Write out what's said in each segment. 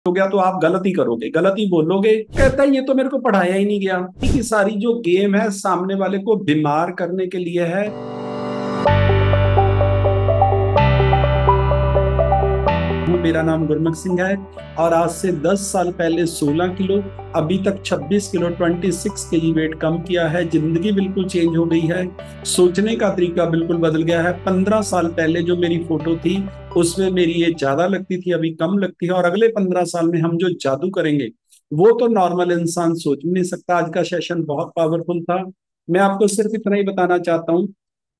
हो गया तो आप गलती करोगे, गलती बोलोगे। कहता है ये तो मेरे को पढ़ाया ही नहीं गया। कि सारी जो गेम है सामने वाले को बीमार करने के लिए है। मेरा नाम गुरमुख सिंह है और आज से 10 साल पहले 16 किलो, अभी तक 26 किलो 26 केजी वेट कम किया है। जिंदगी बिल्कुल चेंज हो गई है, सोचने का तरीका बिल्कुल बदल गया है। 15 साल पहले जो मेरी फोटो थी उसमें मेरी एज ज्यादा लगती थी, अभी कम लगती है। और अगले 15 साल में हम जो जादू करेंगे वो तो नॉर्मल इंसान सोच भी नहीं सकता। आज का सेशन बहुत पावरफुल था। मैं आपको सिर्फ इतना ही बताना चाहता हूँ,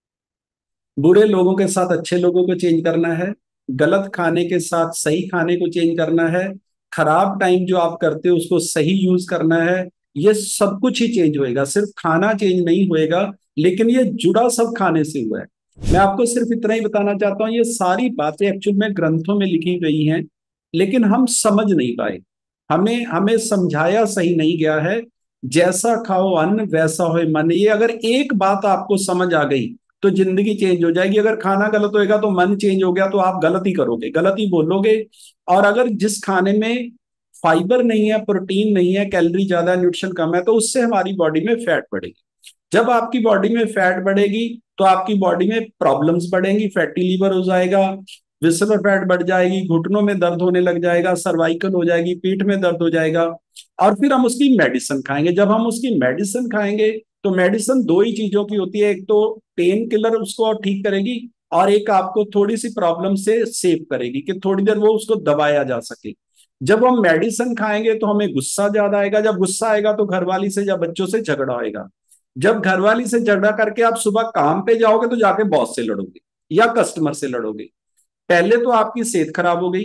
बुरे लोगों के साथ अच्छे लोगों को चेंज करना है, गलत खाने के साथ सही खाने को चेंज करना है, खराब टाइम जो आप करते हो उसको सही यूज करना है। ये सब कुछ ही चेंज होएगा, सिर्फ खाना चेंज नहीं होएगा, लेकिन ये जुड़ा सब खाने से हुआ है। मैं आपको सिर्फ इतना ही बताना चाहता हूँ, ये सारी बातें एक्चुअल में ग्रंथों में लिखी गई हैं, लेकिन हम समझ नहीं पाए। हमें हमें समझाया सही नहीं गया है। जैसा खाओ अन्न वैसा होए मन, ये अगर एक बात आपको समझ आ गई तो जिंदगी चेंज हो जाएगी। अगर खाना गलत होएगा तो मन चेंज हो गया तो आप गलती करोगे, गलती बोलोगे। और अगर जिस खाने में फाइबर नहीं है, प्रोटीन नहीं है, कैलोरी ज्यादा है, न्यूट्रिशन कम है, तो उससे हमारी बॉडी में फैट बढ़ेगी। जब आपकी बॉडी में फैट बढ़ेगी तो आपकी बॉडी में प्रॉब्लम्स बढ़ेंगी, फैटी लीवर हो जाएगा, विस्रल फैट बढ़ जाएगी, घुटनों में दर्द होने लग जाएगा, सर्वाइकल हो जाएगी, पीठ में दर्द हो जाएगा। और फिर हम उसकी मेडिसिन खाएंगे। जब हम उसकी मेडिसिन खाएंगे तो मेडिसिन दो ही चीजों की होती है, एक तो पेन किलर उसको ठीक करेगी और एक आपको थोड़ी सी प्रॉब्लम से सेव करेगी कि थोड़ी देर वो उसको दबाया जा सके। जब हम मेडिसिन खाएंगे तो हमें गुस्सा ज्यादा आएगा, जब गुस्सा आएगा तो घरवाली से या बच्चों से झगड़ा होएगा। जब घरवाली से झगड़ा करके आप सुबह काम पे जाओगे तो जाके बॉस से लड़ोगे या कस्टमर से लड़ोगे। पहले तो आपकी सेहत खराब हो गई,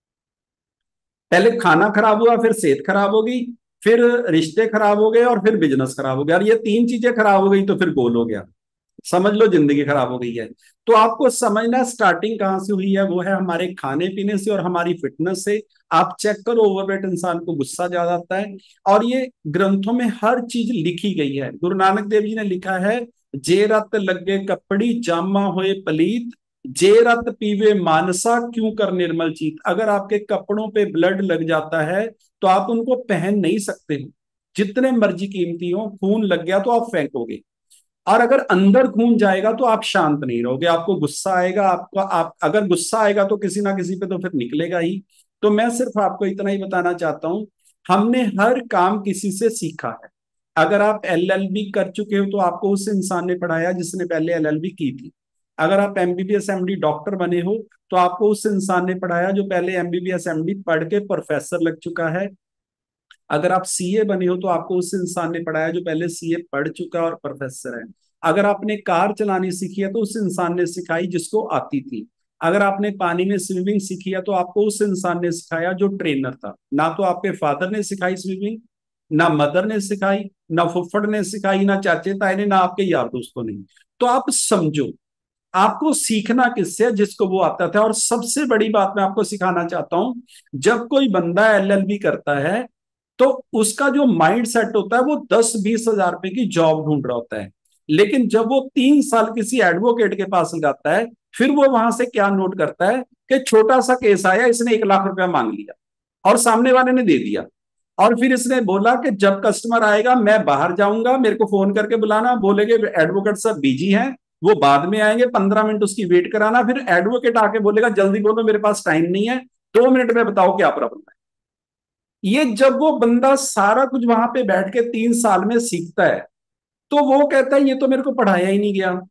पहले खाना खराब हुआ, फिर सेहत खराब हो गई, फिर रिश्ते खराब हो गए और फिर बिजनेस खराब हो गया। और ये तीन चीजें खराब हो गई तो फिर गोल हो गया, समझ लो जिंदगी खराब हो गई है। तो आपको समझना स्टार्टिंग कहां से हुई है, वो है हमारे खाने पीने से और हमारी फिटनेस से। आप चेक करो, ओवरवेट इंसान को गुस्सा ज्यादा आता है। और ये ग्रंथों में हर चीज लिखी गई है। गुरु नानक देव जी ने लिखा है, जे रत लगे कपड़ी जामा होए पलीत, जे रत पीवे मानसा क्यों कर निर्मल चीत। अगर आपके कपड़ों पे ब्लड लग जाता है तो आप उनको पहन नहीं सकते हो, जितने मर्जी कीमती हो। खून लग गया तो आप फेंकोगे। और अगर अंदर खून जाएगा तो आप शांत नहीं रहोगे, आपको गुस्सा आएगा। आपका आप अगर गुस्सा आएगा तो किसी ना किसी पे तो फिर निकलेगा ही। तो मैं सिर्फ आपको इतना ही बताना चाहता हूं, हमने हर काम किसी से सीखा है। अगर आप एलएलबी कर चुके हो तो आपको उस इंसान ने पढ़ाया जिसने पहले एलएलबी की थी। अगर आप एमबीबीएस एमडी डॉक्टर बने हो तो आपको उस इंसान ने पढ़ाया जो पहले एमबीबीएस एमडी पढ़ के प्रोफेसर लग चुका है। अगर आप सीए बने हो तो आपको उस इंसान ने पढ़ाया जो पहले सीए पढ़ चुका है और प्रोफेसर है। अगर आपने कार चलानी सीखी है तो उस इंसान ने सिखाई जिसको आती थी। अगर आपने पानी में स्विमिंग सीखी है तो आपको उस इंसान ने सिखाया जो ट्रेनर था। ना तो आपके फादर ने सिखाई स्विमिंग, ना मदर ने सिखाई, ना फुफ्फड़ ने सिखाई, ना चाचे ताए ने, ना आपके यार दोस्तों ने। तो आप समझो, आपको सीखना किससे है, जिसको वो आता था। और सबसे बड़ी बात मैं आपको सिखाना चाहता हूं, जब कोई बंदा एलएलबी करता है तो उसका जो माइंड सेट होता है वो 10-20 हजार रुपए की जॉब ढूंढ रहा होता है। लेकिन जब वो 3 साल किसी एडवोकेट के पास लगाता है, फिर वो वहां से क्या नोट करता है कि छोटा सा केस आया, इसने 1 लाख रुपया मांग लिया और सामने वाले ने दे दिया। और फिर इसने बोला कि जब कस्टमर आएगा मैं बाहर जाऊंगा, मेरे को फोन करके बुलाना, बोलेगे एडवोकेट साहब बिजी हैं, वो बाद में आएंगे, 15 मिनट उसकी वेट कराना। फिर एडवोकेट आके बोलेगा जल्दी बोलो मेरे पास टाइम नहीं है, 2 मिनट में बताओ क्या प्रॉब्लम है। ये जब वो बंदा सारा कुछ वहां पे बैठ के 3 साल में सीखता है तो वो कहता है ये तो मेरे को पढ़ाया ही नहीं गया,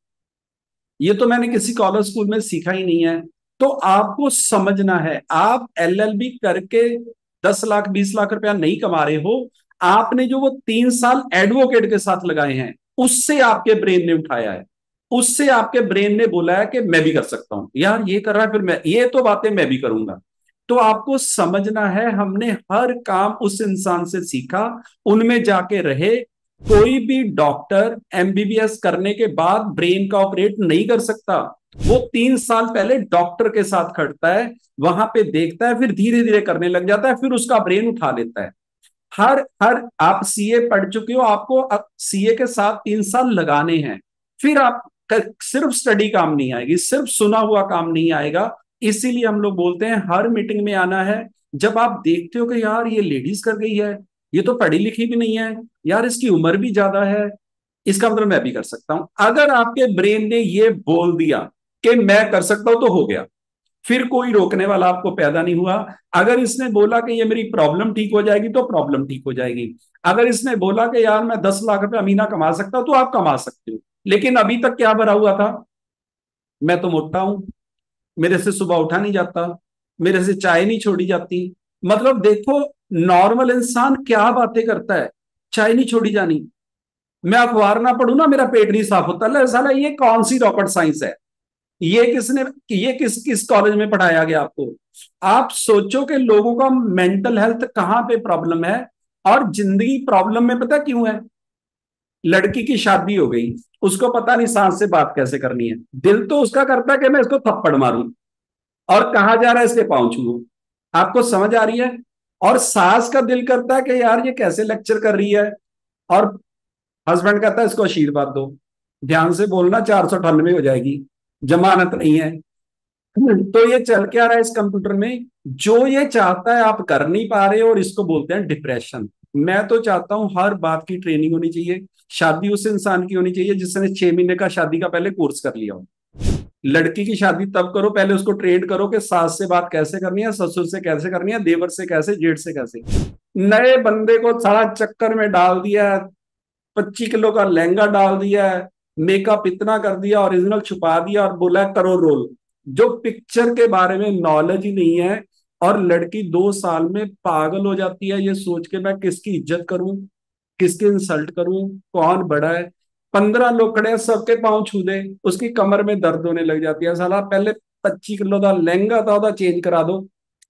ये तो मैंने किसी कॉलेज स्कूल में सीखा ही नहीं है। तो आपको समझना है, आप एलएलबी करके 10 लाख 20 लाख रुपया नहीं कमा रहे हो। आपने जो वो 3 साल एडवोकेट के साथ लगाए हैं उससे आपके ब्रेन ने उठाया है, उससे आपके ब्रेन ने बोला है कि मैं भी कर सकता हूं यार, ये कर रहा है फिर मैं ये तो बातें मैं भी करूंगा। तो आपको समझना है, हमने हर काम उस इंसान से सीखा, उनमें जाके रहे। कोई भी डॉक्टर एमबीबीएस करने के बाद ब्रेन का ऑपरेट नहीं कर सकता। वो 3 साल पहले डॉक्टर के साथ खड़ता है, वहां पे देखता है, फिर धीरे धीरे करने लग जाता है, फिर उसका ब्रेन उठा लेता है। हर हर आप सीए पढ़ चुके हो, आपको सीए के साथ 3 साल लगाने हैं। फिर आप सिर्फ स्टडी काम नहीं आएगी, सिर्फ सुना हुआ काम नहीं आएगा। इसीलिए हम लोग बोलते हैं हर मीटिंग में आना है, जब आप देखते हो कि यार ये लेडीज कर गई है, ये तो पढ़ी लिखी भी नहीं है, यार इसकी उम्र भी ज्यादा है, इसका मतलब मैं भी कर सकता हूं। अगर आपके ब्रेन ने ये बोल दिया कि मैं कर सकता हूं, तो हो गया, फिर कोई रोकने वाला आपको पैदा नहीं हुआ। अगर इसने बोला कि ये मेरी प्रॉब्लम ठीक हो जाएगी, तो प्रॉब्लम ठीक हो जाएगी। अगर इसने बोला कि यार मैं 10 लाख रुपए महीना कमा सकता हूं, तो आप कमा सकते हो। लेकिन अभी तक क्या भरा हुआ था? मैं तो मोटा हूं, मेरे से सुबह उठा नहीं जाता, मेरे से चाय नहीं छोड़ी जाती। मतलब देखो, नॉर्मल इंसान क्या बातें करता है, चाय नहीं छोड़ी जानी, मैं अखबार ना पढ़ू ना मेरा पेट नहीं साफ होता। अल्लाह साला, ये कौन सी रॉकेट साइंस है? ये किसने, ये किस किस कॉलेज में पढ़ाया गया आपको? आप सोचो कि लोगों का मेंटल हेल्थ कहां पे प्रॉब्लम है। और जिंदगी प्रॉब्लम में पता क्यों है? लड़की की शादी हो गई, उसको पता नहीं सांस से बात कैसे करनी है, दिल तो उसका करता है कि मैं इसको थप्पड़ मारूं, और कहा जा रहा है इसके पांव छूओ। आपको समझ आ रही है? और सास का दिल करता है कि यार ये कैसे लेक्चर कर रही है, और हस्बैंड कहता है इसको आशीर्वाद दो, ध्यान से बोलना 498 हो जाएगी, जमानत नहीं है। तो ये चल क्या रहा है इस कंप्यूटर में? जो ये चाहता है आप कर नहीं पा रहे हो, और इसको बोलते हैं डिप्रेशन। मैं तो चाहता हूं हर बात की ट्रेनिंग होनी चाहिए। शादी उस इंसान की होनी चाहिए जिसने 6 महीने का शादी का पहले कोर्स कर लिया हो। लड़की की शादी तब करो, पहले उसको ट्रेन करो कि सास से बात कैसे करनी है, ससुर से कैसे करनी है, देवर से कैसे, जेठ से कैसे। नए बंदे को सारा चक्कर में डाल दिया है, 25 किलो का लहंगा डाल दिया है, मेकअप इतना कर दिया, ओरिजिनल छुपा दिया, और बोला है करो रोल। जो पिक्चर के बारे में नॉलेज ही नहीं है। और लड़की 2 साल में पागल हो जाती है, ये सोच के मैं किसकी इज्जत करूं, किसकी इंसल्ट करूं, कौन बड़ा है। 15 लोग खड़े हैं, सबके पांव छू दे, उसकी कमर में दर्द होने लग जाती है। साला पहले 25 किलो का लहंगा था, ਉਹਦਾ चेंज करा दो।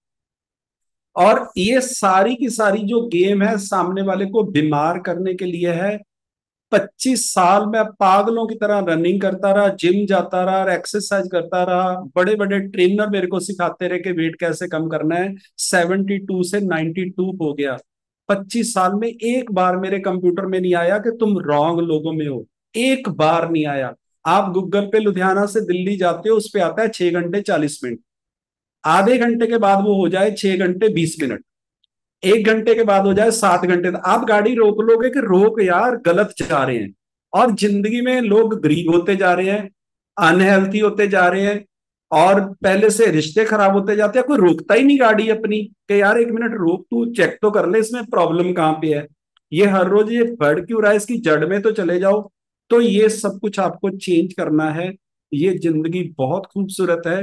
और ये सारी की सारी जो गेम है, सामने वाले को बीमार करने के लिए है। 25 साल में पागलों की तरह रनिंग करता रहा, जिम जाता रहा, और एक्सरसाइज करता रहा, बड़े बड़े ट्रेनर मेरे को सिखाते रहे कि वेट कैसे कम करना है। 72 से 92 हो गया। 25 साल में एक बार मेरे कंप्यूटर में नहीं आया कि तुम रॉन्ग लोगों में हो। एक बार नहीं आया। आप गूगल पे लुधियाना से दिल्ली जाते हो, उस पे आता है 6 घंटे 40 मिनट। आधे घंटे के बाद वो हो जाए 6 घंटे 20 मिनट। 1 घंटे के बाद हो जाए 7 घंटे। आप गाड़ी रोक लोगे कि रोक यार, गलत जा रहे हैं। और जिंदगी में लोग गरीब होते जा रहे हैं, अनहेल्थी होते जा रहे हैं, और पहले से रिश्ते खराब होते जाते हैं। कोई रोकता ही नहीं गाड़ी अपनी कि यार 1 मिनट रोक, तू चेक तो कर ले इसमें प्रॉब्लम कहां पे है। ये हर रोज ये बढ़ क्यों रहा है, इसकी जड़ में तो चले जाओ। तो ये सब कुछ आपको चेंज करना है। ये जिंदगी बहुत खूबसूरत है।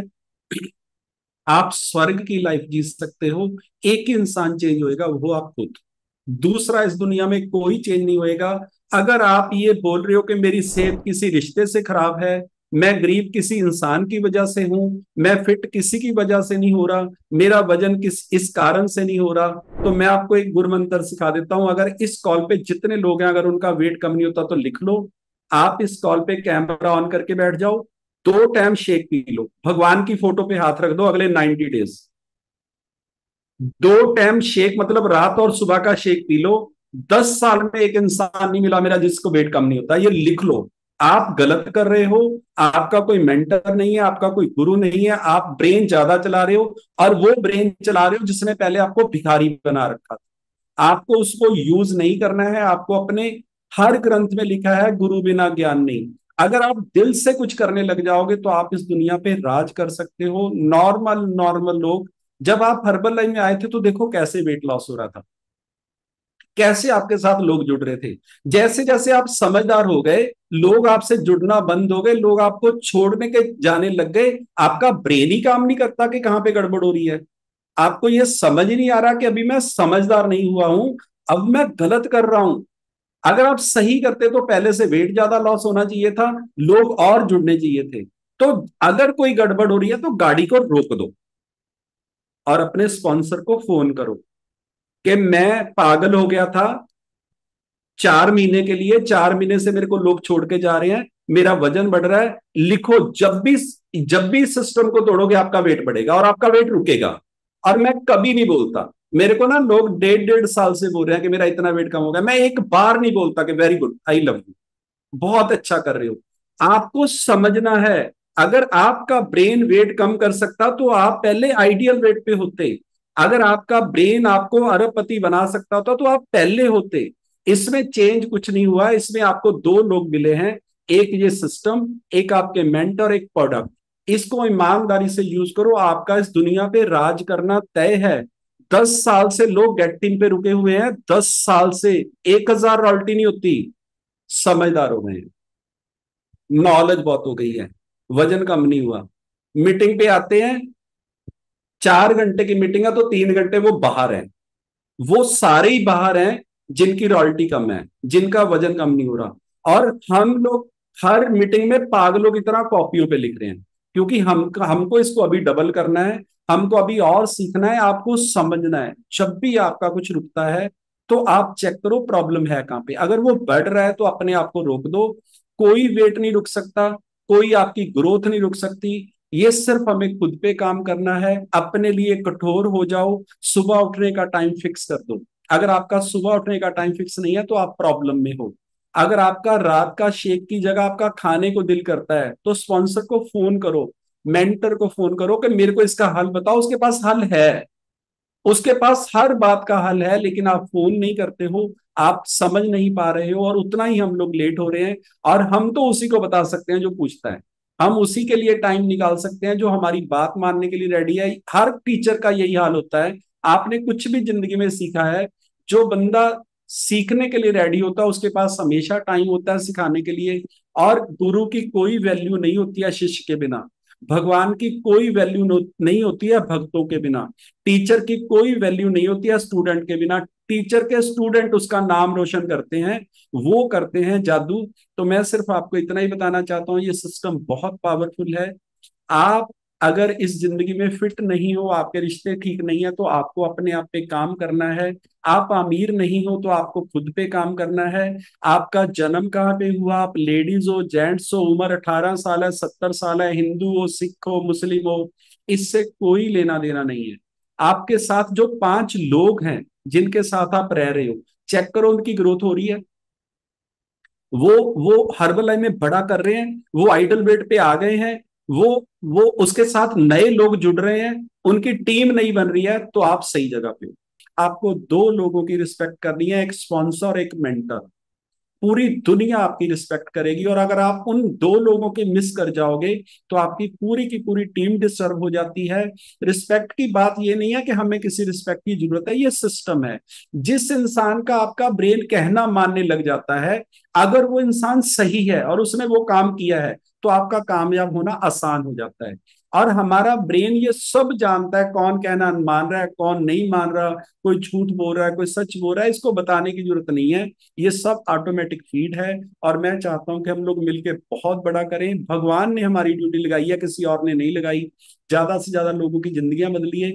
आप स्वर्ग की लाइफ जी सकते हो। एक ही इंसान चेंज होएगा, वो आप खुद। दूसरा, इस दुनिया में कोई चेंज नहीं होएगा। अगर आप ये बोल रहे हो कि मेरी सेहत किसी रिश्ते से खराब है, मैं गरीब किसी इंसान की वजह से हूं, मैं फिट किसी की वजह से नहीं हो रहा, मेरा वजन किस इस कारण से नहीं हो रहा, तो मैं आपको एक गुरु मंत्र सिखा देता हूं। अगर इस कॉल पे जितने लोग हैं, अगर उनका वेट कम नहीं होता तो लिख लो। आप इस कॉल पे कैमरा ऑन करके बैठ जाओ, 2 टाइम शेक पी लो, भगवान की फोटो पे हाथ रख दो अगले 90 डेज। 2 टाइम शेक मतलब रात और सुबह का शेक पी लो। 10 साल में एक इंसान नहीं मिला मेरा जिसको वेट कम नहीं होता, ये लिख लो। आप गलत कर रहे हो। आपका कोई मेंटर नहीं है, आपका कोई गुरु नहीं है, आप ब्रेन ज्यादा चला रहे हो। और वो ब्रेन चला रहे हो जिसने पहले आपको भिखारी बना रखा था। आपको उसको यूज नहीं करना है। आपको अपने हर ग्रंथ में लिखा है, गुरु बिना ज्ञान नहीं। अगर आप दिल से कुछ करने लग जाओगे तो आप इस दुनिया पे राज कर सकते हो। नॉर्मल नॉर्मल लोग, जब आप हर्बल लाइन में आए थे तो देखो कैसे वेट लॉस हो रहा था, कैसे आपके साथ लोग जुड़ रहे थे। जैसे जैसे आप समझदार हो गए, लोग आपसे जुड़ना बंद हो गए, लोग आपको छोड़ने के जाने लग गए। आपका ब्रेन ही काम नहीं करता कि कहां पे गड़बड़ हो रही है। आपको यह समझ ही नहीं आ रहा कि अभी मैं समझदार नहीं हुआ हूं, अब मैं गलत कर रहा हूं। अगर आप सही करते तो पहले से वेट ज्यादा लॉस होना चाहिए था, लोग और जुड़ने चाहिए थे। तो अगर कोई गड़बड़ हो रही है तो गाड़ी को रोक दो, और अपने स्पॉन्सर को फोन करो कि मैं पागल हो गया था 4 महीने के लिए, 4 महीने से मेरे को लोग छोड़ के जा रहे हैं, मेरा वजन बढ़ रहा है। लिखो, जब भी सिस्टम को तोड़ोगे आपका वेट बढ़ेगा और आपका वेट रुकेगा। और मैं कभी नहीं बोलता, मेरे को ना लोग 1.5 1.5 साल से बोल रहे हैं कि मेरा इतना वेट कम हो गया, मैं एक बार नहीं बोलता कि very good, I love you, बहुत अच्छा कर रहे हो। आपको समझना है, अगर आपका ब्रेन वेट कम कर सकता तो आप पहले आइडियल वेट पे होते। अगर आपका ब्रेन आपको अरबपति बना सकता होता तो आप पहले होते। इसमें चेंज कुछ नहीं हुआ, इसमें आपको दो लोग मिले हैं, एक ये सिस्टम, एक आपके मेंटर, एक प्रोडक्ट। इसको ईमानदारी से यूज करो, आपका इस दुनिया पे राज करना तय है। 10 साल से लोग गेट टीम पे रुके हुए हैं, 10 साल से 1,000 रॉयल्टी नहीं होती। समझदार हो गए हैं, नॉलेज बहुत हो गई है, वजन कम नहीं हुआ। मीटिंग पे आते हैं, 4 घंटे की मीटिंग है तो 3 घंटे वो बाहर है। वो सारे ही बाहर हैं जिनकी रॉयल्टी कम है, जिनका वजन कम नहीं हो रहा। और हम लोग हर मीटिंग में पागलों की तरह कॉपियों पे लिख रहे हैं, क्योंकि हमको इसको अभी डबल करना है, हमको अभी और सीखना है, आपको समझना है। जब भी आपका कुछ रुकता है तो आप चेक करो प्रॉब्लम है कहां पे। अगर वो बढ़ रहा है तो अपने आप को रोक दो। कोई वेट नहीं रुक सकता, कोई आपकी ग्रोथ नहीं रुक सकती। ये सिर्फ हमें खुद पे काम करना है, अपने लिए कठोर हो जाओ। सुबह उठने का टाइम फिक्स कर दो। अगर आपका सुबह उठने का टाइम फिक्स नहीं है तो आप प्रॉब्लम में हो। अगर आपका रात का शेक की जगह आपका खाने को दिल करता है तो स्पॉन्सर को फोन करो, मेंटर को फोन करो कि मेरे को इसका हल बताओ। उसके पास हल है, उसके पास हर बात का हल है, लेकिन आप फोन नहीं करते हो, आप समझ नहीं पा रहे हो, और उतना ही हम लोग लेट हो रहे हैं। और हम तो उसी को बता सकते हैं जो पूछता है, हम उसी के लिए टाइम निकाल सकते हैं जो हमारी बात मानने के लिए रेडी है। हर टीचर का यही हाल होता है। आपने कुछ भी जिंदगी में सीखा है, जो बंदा सीखने के लिए रेडी होता है उसके पास हमेशा टाइम होता है सिखाने के लिए। और गुरु की कोई वैल्यू नहीं होती है शिष्य के बिना, भगवान की कोई वैल्यू नहीं होती है भक्तों के बिना, टीचर की कोई वैल्यू नहीं होती है स्टूडेंट के बिना। टीचर के स्टूडेंट उसका नाम रोशन करते हैं, वो करते हैं जादू। तो मैं सिर्फ आपको इतना ही बताना चाहता हूँ, ये सिस्टम बहुत पावरफुल है। आप अगर इस जिंदगी में फिट नहीं हो, आपके रिश्ते ठीक नहीं है, तो आपको अपने आप पे काम करना है। आप अमीर नहीं हो तो आपको खुद पे काम करना है। आपका जन्म कहाँ पे हुआ, आप लेडीज हो जेंट्स हो, उम्र 18 साल है 70 साल है, हिंदू हो सिख हो मुस्लिम हो, इससे कोई लेना देना नहीं है। आपके साथ जो 5 लोग हैं जिनके साथ आप रह रहे हो, चेक करो उनकी ग्रोथ हो रही है। वो हर्बल लाइफ में बड़ा कर रहे हैं, वो आइडल वेट पे आ गए हैं, वो उसके साथ नए लोग जुड़ रहे हैं, उनकी टीम नहीं बन रही है, तो आप सही जगह पे हो। आपको 2 लोगों की रिस्पेक्ट करनी है, एक स्पॉन्सर एक मेंटर। पूरी दुनिया आपकी रिस्पेक्ट करेगी। और अगर आप उन 2 लोगों के मिस कर जाओगे तो आपकी पूरी की पूरी टीम डिस्टर्ब हो जाती है। रिस्पेक्ट की बात ये नहीं है कि हमें किसी रिस्पेक्ट की जरूरत है, ये सिस्टम है। जिस इंसान का आपका ब्रेन कहना मानने लग जाता है, अगर वो इंसान सही है और उसने वो काम किया है, तो आपका कामयाब होना आसान हो जाता है। और हमारा ब्रेन ये सब जानता है, कौन कहना मान रहा है कौन नहीं मान रहा, कोई झूठ बोल रहा है कोई सच बोल रहा है, इसको बताने की जरूरत नहीं है। ये सब ऑटोमेटिक फीड है। और मैं चाहता हूं कि हम लोग मिलकर बहुत बड़ा करें। भगवान ने हमारी ड्यूटी लगाई है, किसी और ने नहीं लगाई। ज्यादा से ज्यादा लोगों की जिंदगियां बदलिए।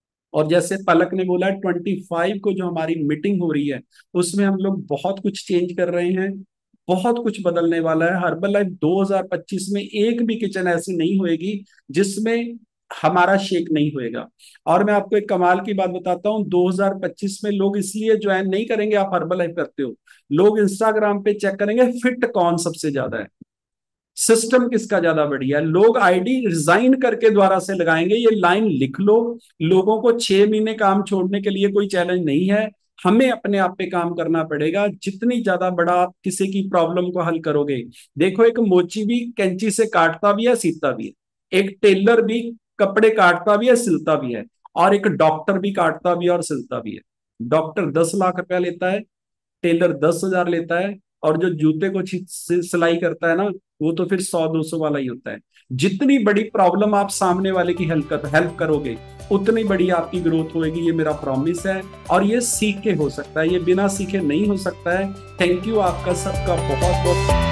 और जैसे पलक ने बोला 25 को जो हमारी मीटिंग हो रही है, उसमें हम लोग बहुत कुछ चेंज कर रहे हैं, बहुत कुछ बदलने वाला है। हर्बल लाइफ 2025 में एक भी किचन ऐसी नहीं होएगी जिसमें हमारा शेक नहीं होएगा। और मैं आपको एक कमाल की बात बताता हूँ, 2025 में लोग इसलिए ज्वाइन नहीं करेंगे आप हर्बल लाइफ करते हो, लोग इंस्टाग्राम पे चेक करेंगे फिट कौन सबसे ज्यादा है, सिस्टम किसका ज्यादा बढ़िया है। लोग आईडी रिजाइन करके द्वारा से लगाएंगे, ये लाइन लिख लो। लोगों को 6 महीने काम छोड़ने के लिए कोई चैलेंज नहीं है, हमें अपने आप पे काम करना पड़ेगा। जितनी ज्यादा बड़ा आप किसी की प्रॉब्लम को हल करोगे, देखो एक मोची भी कैंची से काटता भी है सीता भी है, एक टेलर भी कपड़े काटता भी है सिलता भी है, और एक डॉक्टर भी काटता भी है और सिलता भी है। डॉक्टर 10 लाख रुपया लेता है, टेलर 10,000 लेता है, और जो जूते को सिलाई करता है ना, वो तो फिर 100-200 वाला ही होता है। जितनी बड़ी प्रॉब्लम आप सामने वाले की हेल्प करोगे, उतनी बड़ी आपकी ग्रोथ होगी, ये मेरा प्रॉमिस है। और ये सीख के हो सकता है, ये बिना सीखे नहीं हो सकता है। थैंक यू आपका सबका बहुत बहुत।